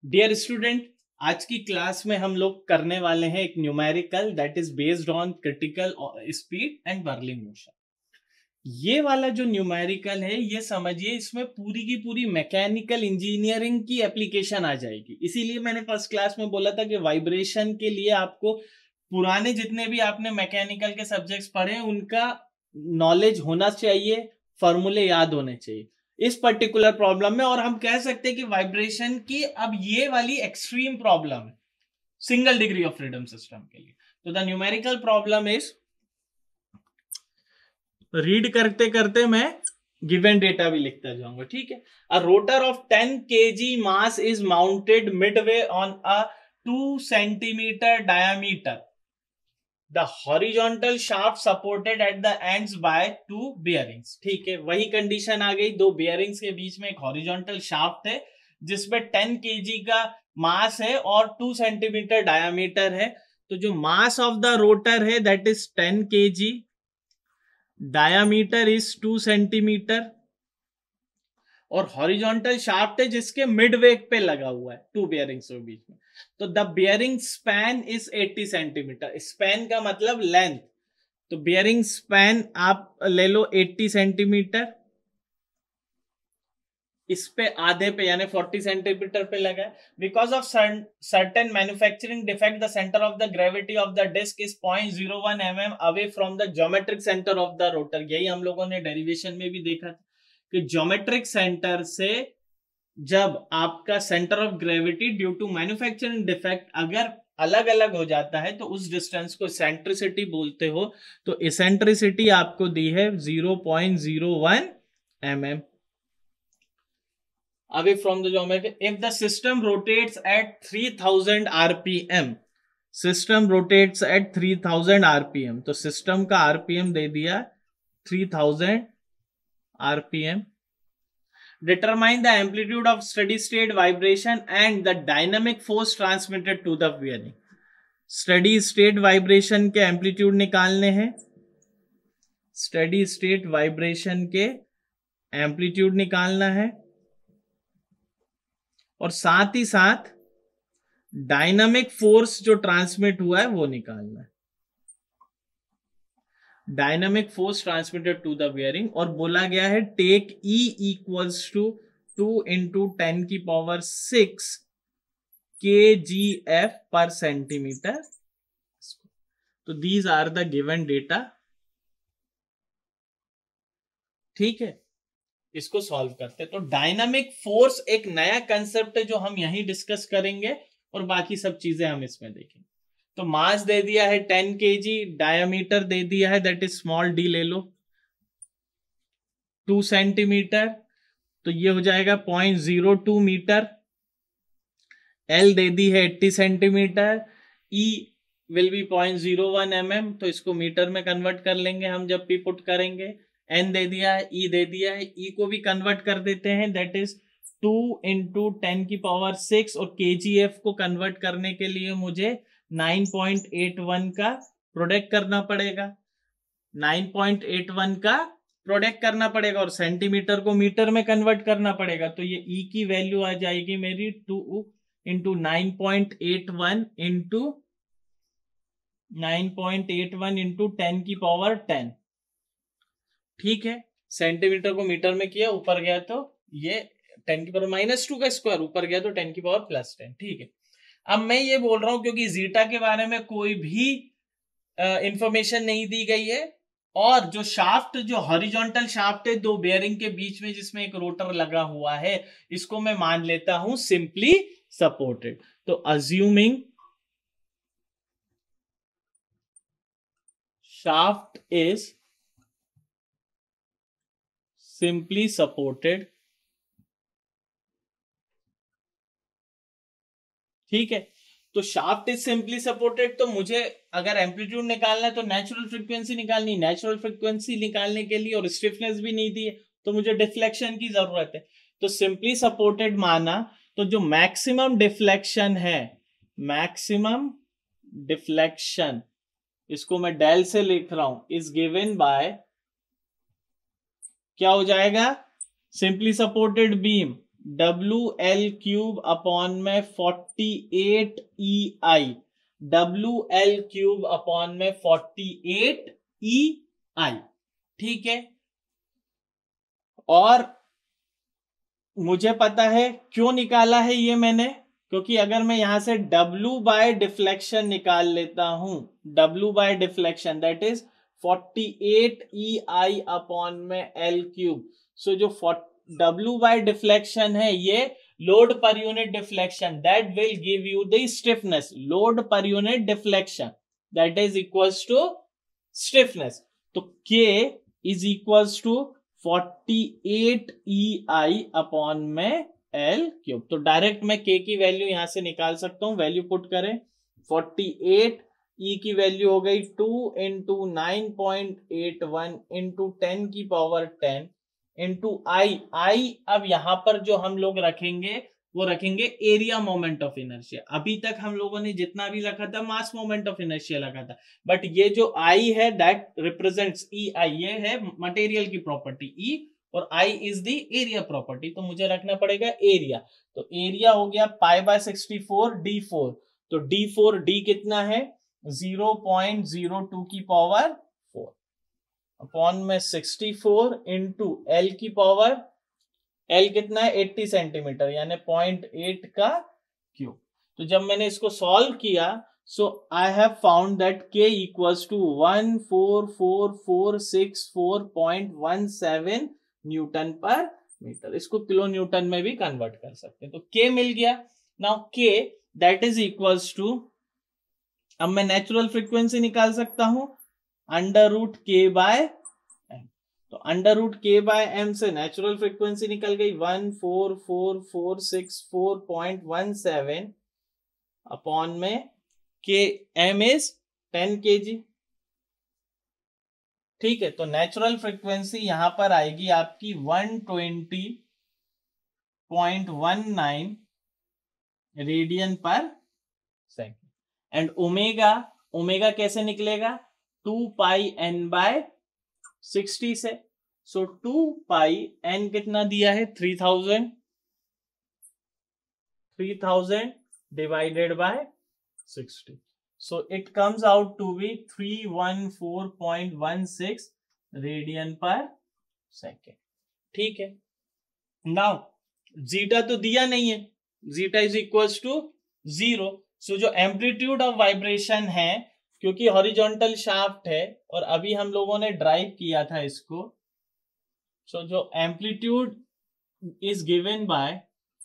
Dear student, आज की class में हम लोग करने वाले हैं एक numerical that is based on critical speed and whirling motion. ये वाला जो न्यूमेरिकल है, ये समझिए इसमें पूरी की पूरी मैकेनिकल इंजीनियरिंग की एप्लीकेशन आ जाएगी। इसीलिए मैंने फर्स्ट क्लास में बोला था कि वाइब्रेशन के लिए आपको पुराने जितने भी आपने मैकेनिकल के सब्जेक्ट्स पढ़े उनका नॉलेज होना चाहिए, फॉर्मूले याद होने चाहिए इस पर्टिकुलर प्रॉब्लम में। और हम कह सकते हैं कि वाइब्रेशन की अब ये वाली एक्सट्रीम प्रॉब्लम है single degree of freedom system के लिए। तो the numerical problem is, read करते करते मैं गिवन डेटा भी लिखता जाऊंगा, ठीक है। A rotor of 10 kg mass is mounted midway on a 2 centimeter diameter. The horizontal shaft supported at the ends by 2 bearings. ठीक है, वही कंडीशन आ गई, दो bearings के बीच में एक horizontal shaft है जिसमें 10 kg का मास है और 2 centimeter diameter है। तो जो मास ऑफ द रोटर है that is 10 kg, diameter is 2 centimetre और हॉरिजॉन्टल शाफ्ट है जिसके मिड वेग पे लगा हुआ है टू बियरिंग्स के बीच में। तो the bearing span is 80 centimetre. Span का मतलब लेंथ, तो बियरिंग स्पैन आप ले लो 80 सेंटीमीटर, इस पे आधे पे यानी 40 सेंटीमीटर पे लगा है। Because of certain manufacturing defect the centre of the gravity of the disc is 0.01 mm away from the geometric centre of the rotor. यही हम लोगों ने डेरिवेशन में भी देखा था कि ज्योमेट्रिक सेंटर से जब आपका centre of gravity due to manufacturing defect अगर अलग अलग हो जाता है तो उस डिस्टेंस को एसेंट्रिसिटी बोलते हो। तो एसेंट्रिसिटी आपको दी है 0.01 mm away from the geometry. If the system rotates at 3000 rpm, system rotates at 3000 rpm, तो सिस्टम का rpm दे दिया 3000 rpm. Determine the amplitude of steady state vibration and the dynamic force transmitted to the bearing. Steady state vibration के amplitude निकालने हैं, steady state vibration के amplitude निकालना है और साथ ही साथ डायनामिक फोर्स जो ट्रांसमिट हुआ है वो निकालना है। Dynamic force transmitted to the bearing, और बोला गया है take E equals to 2 into 10⁶ kgf पर सेंटीमीटर। तो these are the given data, ठीक है। इसको सॉल्व करते तो डायनामिक फोर्स एक नया कंसेप्ट है जो हम यहीं डिस्कस करेंगे और बाकी सब चीजें हम इसमें देखेंगे। तो मास दे दिया है 10 kg, डायमीटर दे दिया है दैट इज स्मॉल डी ले लो 2 सेंटीमीटर, तो ये हो जाएगा 0.02 मीटर। एल दे दी है 80 centimetre, E will be 0.01 mm, तो इसको मीटर में कन्वर्ट कर लेंगे हम जब भी पुट करेंगे। एन दे दिया है, ई दे दिया है, ई को भी कन्वर्ट कर देते हैं दैट इज 2 into 10⁶, और kgf को कन्वर्ट करने के लिए मुझे 9.81 का प्रोडक्ट करना पड़ेगा, 9.81 का प्रोडक्ट करना पड़ेगा और सेंटीमीटर को मीटर में कन्वर्ट करना पड़ेगा। तो ये ई की वैल्यू आ जाएगी मेरी 2 into 9.81 into 9.81 into 10⁻10, ठीक है। सेंटीमीटर को मीटर में किया, ऊपर गया तो ये 10⁻−2 का स्क्वायर, ऊपर गया तो 10⁻+10, ठीक है। अब मैं ये बोल रहा हूं क्योंकि जीटा के बारे में कोई भी इंफॉर्मेशन नहीं दी गई है, और जो शाफ्ट, जो हॉरिजॉन्टल शाफ्ट है दो बेयरिंग के बीच में जिसमें एक रोटर लगा हुआ है, इसको मैं मान लेता हूं सिंपली सपोर्टेड। तो assuming shaft is simply supported, ठीक है। तो शाफ्ट इज सिंपली सपोर्टेड, तो मुझे अगर एम्पलीट्यूड निकालना है तो नेचुरल फ्रीक्वेंसी निकालनी, नेचुरल फ्रीक्वेंसी निकालने के लिए, और स्टिफनेस भी नहीं दी है तो मुझे डिफ्लेक्शन की जरूरत है। तो सिंपली सपोर्टेड माना, तो जो मैक्सिमम डिफ्लेक्शन है, मैक्सिमम डिफ्लेक्शन, इसको मैं डेल से लिख रहा हूं, इज गिवन बाय, क्या हो जाएगा, simply supported beam WL³ upon में 48EI, WL³ अपॉन में 48EI, ठीक है। और मुझे पता है क्यों निकाला है ये मैंने, क्योंकि अगर मैं यहां से W बाय डिफ्लेक्शन निकाल लेता हूं, W by deflection that is 48EI upon में L³। सो जो W बाय डिफ्लेक्शन है ये लोड पर unit deflection, that will give you the stiffness, load पर unit deflection that is equals to stiffness. तो K is equals to 48EI upon में L³। तो direct मैं K की वैल्यू यहां से निकाल सकता हूं, वैल्यू पुट करें, 48, E की वैल्यू हो गई 2 इंटू 9.81 इंटू 10 की पावर 10 इंटू I। अब यहां पर जो हम लोग रखेंगे वो रखेंगे एरिया मोमेंट ऑफ इनर्शिया। अभी तक हम लोगों ने जितना भी लिखा था मास मोमेंट ऑफ इनर्शिया लगा था, बट ये जो I है दैट रिप्रेजेंट्स EI, ये है मटेरियल की प्रॉपर्टी E, और I is the area property, तो मुझे रखना पड़ेगा एरिया। तो एरिया हो गया π/64 D4, तो D कितना है 0.02 की पावर 4 अपॉन में 64 इंटू L की पावर, L कितना है 80 सेंटीमीटर यानी 0.8 का क्यूब। तो जब मैंने इसको सॉल्व किया, so I have found that K equals to 14464.17 newton पर मीटर। इसको किलो न्यूटन में भी कन्वर्ट कर सकते हैं, तो K मिल गया। Now K that is equals to, अब मैं नेचुरल फ्रीक्वेंसी निकाल सकता हूं √K/m। तो √K/m से नेचुरल फ्रीक्वेंसी निकल गई 14464.17 अपॉन में Km इज 10 kg, ठीक है। तो नेचुरल फ्रीक्वेंसी यहां पर आएगी आपकी 120.19 रेडियन पर सेकेंड। एंड ओमेगा कैसे निकलेगा 2πn/60 से, सो 2πn कितना दिया है 3000 divided by 60, so it comes out to be 314.16 radian पर सेकेंड, ठीक है। नाउ जीटा तो दिया नहीं है, zeta is equals to 0, so जो एम्पलीट्यूड ऑफ वाइब्रेशन है, क्योंकि हॉरिजॉन्टल शाफ्ट है और अभी हम लोगों ने ड्राइव किया था इसको, सो जो amplitude is given by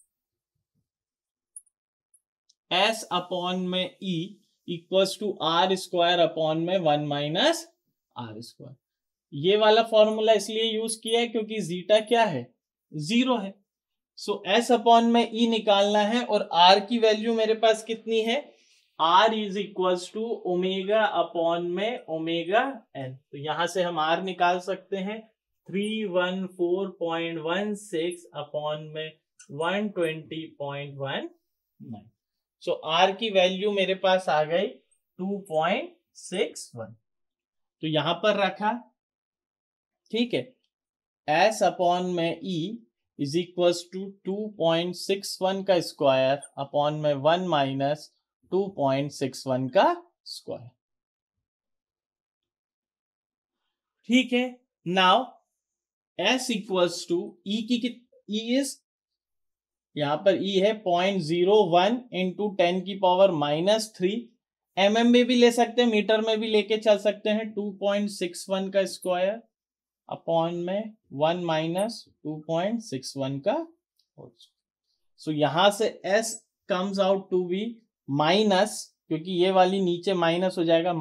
S upon में E equals to R² upon में 1 - R²। ये वाला फॉर्मूला इसलिए यूज किया है क्योंकि जीटा क्या है 0 है। सो S अपॉन में E निकालना है और R की वैल्यू मेरे पास कितनी है, R is equals to omega upon में ओमेगा n। तो यहां से हम R निकाल सकते हैं 314.16 अपॉन में 120.19। सो R की वैल्यू मेरे पास आ गई 2.61, तो यहां पर रखा, ठीक है। S अपॉन में E इज इक्वल्स टू 2.61 का स्क्वायर अपॉन में 1 - 2.61 का स्क्वायर, ठीक है। Now S equals to E की E इज, यहां पर E है 0.01 इंटू 10 की पावर -3, mm में भी ले सकते हैं, मीटर में भी लेके चल सकते हैं, 2.61 का स्क्वायर अपॉन में 1 - 2.61 का होल। सो यहां से S comes out to be minus, क्योंकि ये वाली नीचे माइनस हो जाएगा,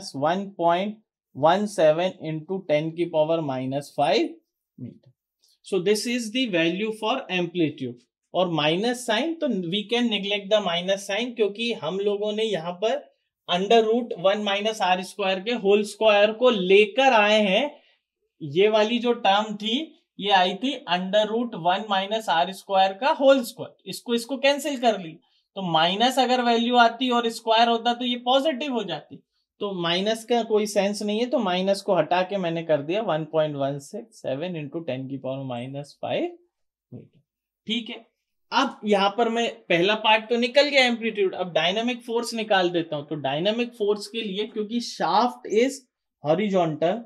-1.17 इंटू 10 की power -5 metre. So this is the value for amplitude. और माइनस साइन, तो we can neglect the minus sign, क्योंकि हम लोगों ने यहाँ पर √1 - R² के होल स्क्वायर को लेकर आए हैं। ये वाली जो टर्म थी ये आई थी √1 - R² का होल स्क्वायर, इसको कैंसिल कर ली, तो माइनस अगर वैल्यू आती और स्क्वायर होता तो ये पॉजिटिव हो जाती, तो माइनस का कोई सेंस नहीं है, तो माइनस को हटा के मैंने कर दिया 1.167 इंटू 10 की पावर -5 मीटर, ठीक है। अब यहां पर मैं पहला पार्ट तो निकल गया एम्पलीट्यूड, अब डायनामिक फोर्स निकाल देता हूं। तो डायनामिक फोर्स के लिए, क्योंकि shaft is horizontal,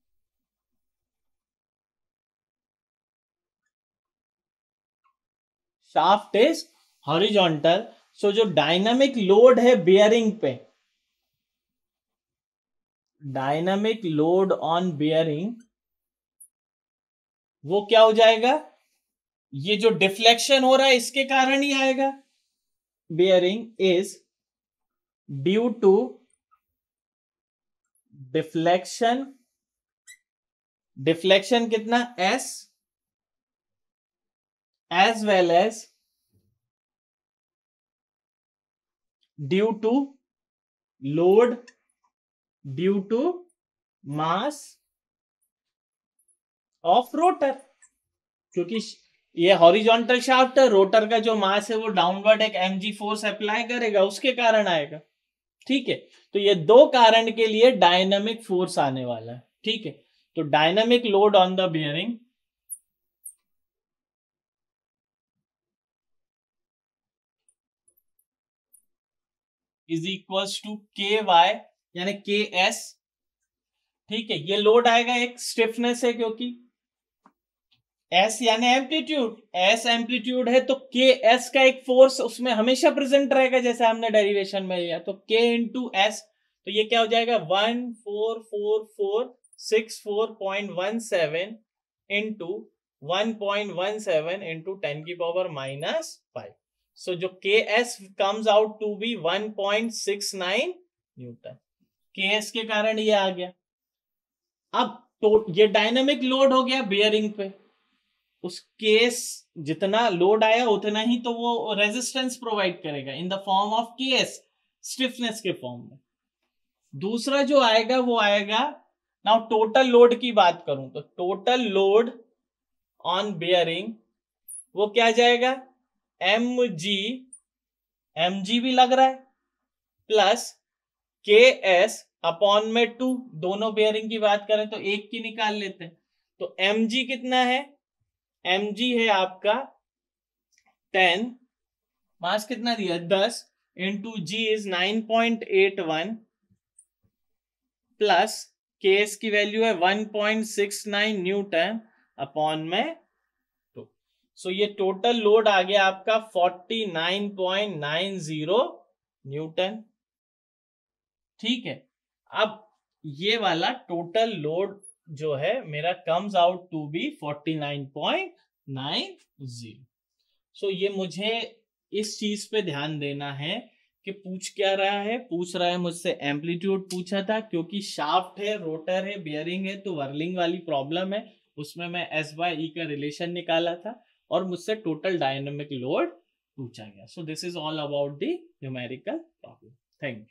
shaft is horizontal, so जो डायनामिक लोड है बियरिंग पे, डायनामिक लोड ऑन बियरिंग, वो क्या हो जाएगा, ये जो डिफ्लेक्शन हो रहा है इसके कारण ही आएगा। Bearing is due to deflection, deflection कितना s, as well as due to load due to mass of rotor, क्योंकि ये हॉरिजॉन्टल शाफ्ट है, रोटर का जो मास है वो डाउनवर्ड एक mg फोर्स अप्लाई करेगा, उसके कारण आएगा। ठीक है, तो ये दो कारण के लिए डायनामिक फोर्स आने वाला है। ठीक है, तो dynamic load on the bearing is equals to K Y यानी के एस। ठीक है, ये लोड आएगा, एक स्टिफनेस है क्योंकि एस यानी एम्पलीट्यूड, एस एम्पलीट्यूड है तो के एस का एक फोर्स उसमें हमेशा प्रेजेंट रहेगा, जैसे हमने डेरिवेशन में लिया। तो के इंटू एस, तो ये क्या हो जाएगा 144464.17 इंटू 1.17 इंटू 10 की पावर -5। सो जो K S comes out to be 1.69 newton. K S के कारण ये आ गया। अब तो ये डायनामिक लोड हो गया बियरिंग पे, उस केस जितना लोड आया उतना ही तो वो रेजिस्टेंस प्रोवाइड करेगा in the form of KS, stiffness के फॉर्म में। दूसरा जो आएगा वो आएगा, नाउ टोटल लोड की बात करूं तो टोटल लोड ऑन बियरिंग वो क्या जाएगा, mg भी लग रहा है प्लस के एस अपॉन में 2, दोनों बेयरिंग की बात करें तो एक की निकाल लेते हैं। तो mg कितना है, mg है आपका 10, मास कितना दिया 10 into G is 9.81 plus K S की वैल्यू है 1.69 न्यूटन अपॉन में 2। सो ये टोटल लोड आ गया आपका 49.90 न्यूटन। ठीक है, अब ये वाला टोटल लोड जो है मेरा comes out to be 49.90। So ये मुझे इस चीज पे ध्यान देना है कि पूछ क्या रहा है, पूछ रहा है मुझसे एम्पलीट्यूड पूछा था, क्योंकि शाफ्ट है, रोटर है, बियरिंग है, तो वर्लिंग वाली प्रॉब्लम है, उसमें मैं एस बाय ई का रिलेशन निकाला था, और मुझसे टोटल डायनेमिक लोड पूछा गया। So this is all about the numerical problem. Thank you.